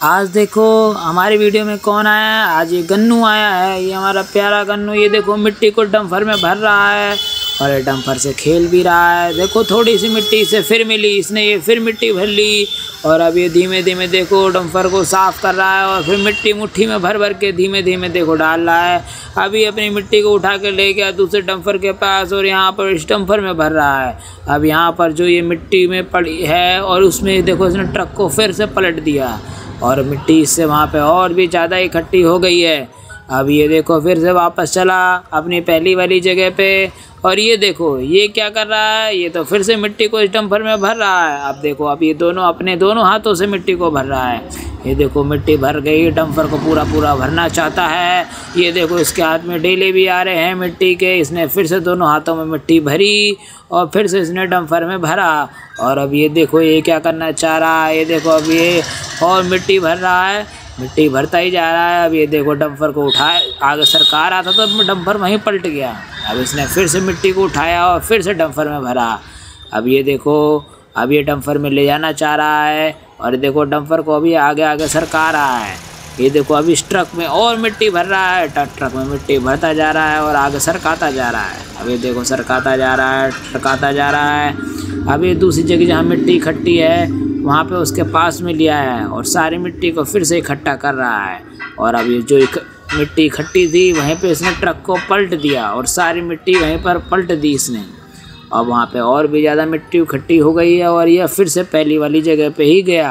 आज देखो हमारी वीडियो में कौन आया है। आज ये गन्नू आया है, ये हमारा प्यारा गन्नू। ये देखो मिट्टी को डंपर में भर रहा है और ये डंपर से खेल भी रहा है। देखो थोड़ी सी मिट्टी इसे फिर मिली, इसने ये फिर मिट्टी भर ली और अब ये धीमे धीमे देखो डंपर को साफ कर रहा है और फिर मिट्टी मुट्ठी में भर भर के धीमे धीमे देखो डाल रहा है। अभी अपनी मिट्टी को उठा के ले गया दूसरे डंपर के पास और यहाँ पर इस डंपर में भर रहा है। अब यहाँ पर जो ये मिट्टी में पड़ी है और उसमें देखो इसने ट्रक को फिर से पलट दिया और मिट्टी इससे वहाँ पे और भी ज़्यादा इकट्ठी हो गई है। अब ये देखो फिर से वापस चला अपनी पहली वाली जगह पे और ये देखो ये क्या कर रहा है, ये तो फिर से मिट्टी को इस डंपर में भर रहा है। अब देखो अब ये दोनों अपने दोनों हाथों से मिट्टी को भर रहा है। ये देखो मिट्टी भर गई, डंपर को पूरा पूरा भरना चाहता है। ये देखो इसके हाथ में डेले भी आ रहे हैं मिट्टी के। इसने फिर से दोनों हाथों में मिट्टी भरी और फिर से इसने डंपर में भरा और अब ये देखो ये क्या करना चाह रहा है। ये देखो अब ये और मिट्टी भर रहा है, मिट्टी भरता ही जा रहा है। अब ये देखो डंपर को उठाए, आगे सरकार आता तो डंपर वहीं पलट गया। अब इसने फिर से मिट्टी को उठाया और फिर से डंपर में भरा। अब ये देखो अब ये डंपर में ले जाना चाह रहा है और देखो डंपर को अभी आगे आगे सरका रहा है। ये देखो अभी इस ट्रक में और मिट्टी भर रहा है, ट्रक में मिट्टी भरता जा रहा है और आगे सरकाता जा रहा है। अब ये देखो सरकाता जा रहा है, सरकाता जा रहा है। अब ये दूसरी जगह जहाँ मिट्टी इकट्ठी है वहाँ पे उसके पास में लिया है और सारी मिट्टी को फिर से इकट्ठा कर रहा है और अब ये जो मिट्टी इकट्ठी थी वहीं पे इसने ट्रक को पलट दिया और सारी मिट्टी वहीं पर पलट दी इसने। अब वहाँ पे और भी ज़्यादा मिट्टी इकट्ठी हो गई है और यह फिर से पहली वाली जगह पे ही गया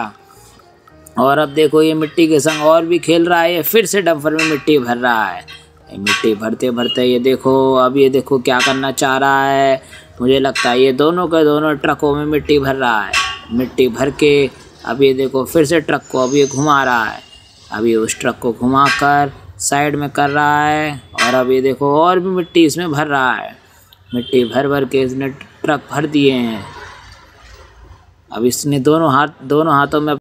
और अब देखो ये मिट्टी के संग और भी खेल रहा है। ये फिर से डंपर में मिट्टी भर रहा है। मिट्टी भरते भरते ये देखो अब ये देखो क्या करना चाह रहा है। मुझे लगता है ये दोनों के दोनों ट्रकों में मिट्टी भर रहा है। मिट्टी भर के अब ये देखो फिर से ट्रक को अब ये घुमा रहा है। अब ये उस ट्रक को घुमा कर साइड में कर रहा है और अब ये देखो और भी मिट्टी इसमें भर रहा है। मिट्टी भर भर के इसने ट्रक भर दिए हैं। अब इसने दोनों हाथों में